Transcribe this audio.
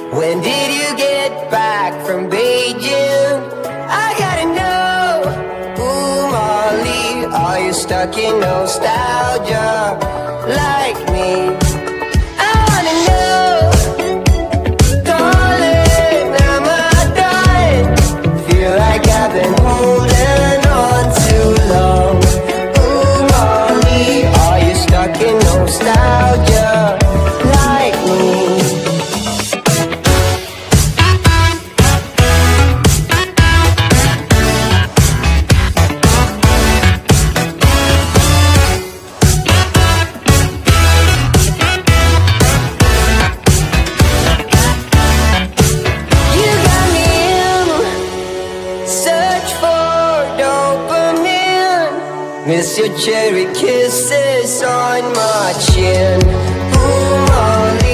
When did you get back from Beijing? I gotta know. Ooh, Molly, are you stuck in nostalgia like me? I wanna know, darling, am I done? Feel like I've been holding on too long. Ooh, Molly, are you stuck in nostalgia like me? Miss your cherry kisses on my chin. Ooh, Molly,